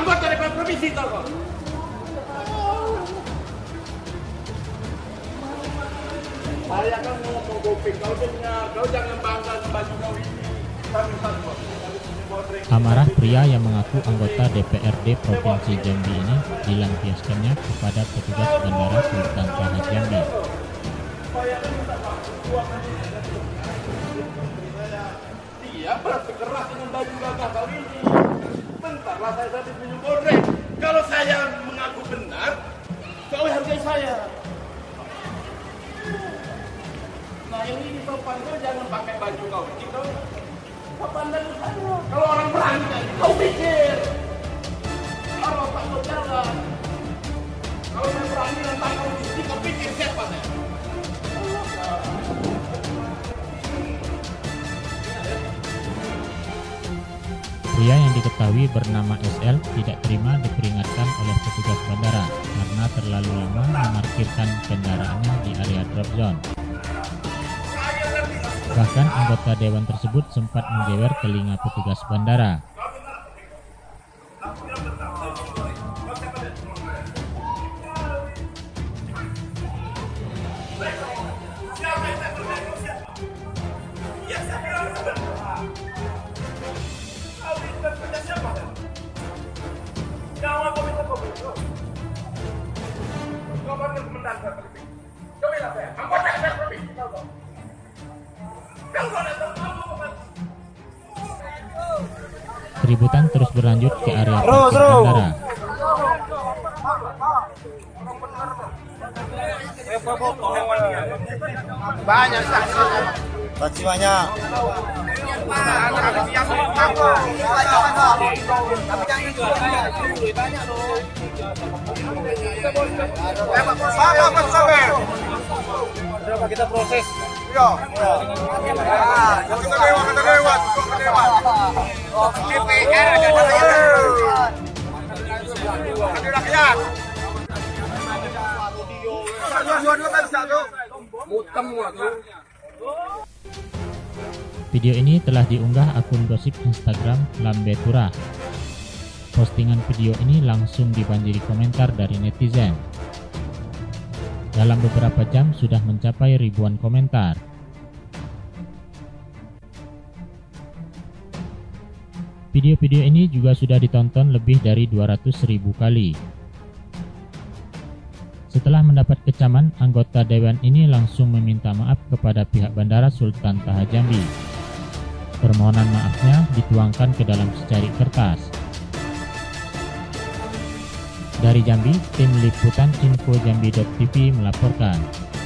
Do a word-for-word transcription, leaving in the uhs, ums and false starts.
anggota D P R provinsi tau kau. Saya kan mau mau gopeng, kau dengar, kau jangan bangga sama baju kau ini. Amarah pria yang mengaku anggota D P R D Provinsi Jambi ini dilampiaskannya kepada petugas Bandara Sultan Toha Jambi. Dia bersikeras dengan baju gagah kau ini. Bentarlah saya habis minum bodrek. Kalau saya mengaku benar, kau hargai saya. Nah yang ini sopan kau jangan pakai baju kau ini kau. Kau pandang saya. Kalau orang berani kau pikir. Kalau tak kau jalan. Kalau saya berani nantang kau cuci kau pikir siapa saya. Pria yang diketahui bernama S L tidak terima diperingatkan oleh petugas bandara karena terlalu lama memarkirkan kendaraannya di area drop zone. Bahkan anggota dewan tersebut sempat menjewer telinga petugas bandara. Keributan terus berlanjut ke area parkir bandara. Banyak saksi. Saksi banyak. Berapa kita proses? Yo. Kita lewat, kita lewat, kita lewat. D P R ada rakyat. Ada rakyat. Dua-dua kan satu. Mutem waktu. Video ini telah diunggah akun gosip Instagram Lambe Turah. Postingan video ini langsung dibanjiri komentar dari netizen. Dalam beberapa jam sudah mencapai ribuan komentar. Video-video ini juga sudah ditonton lebih dari dua ratus ribu kali. Setelah mendapat kecaman, anggota dewan ini langsung meminta maaf kepada pihak Bandara Sultan Toha Jambi. Permohonan maafnya dituangkan ke dalam secari kertas. Dari Jambi, tim liputan info jambi dot t v melaporkan.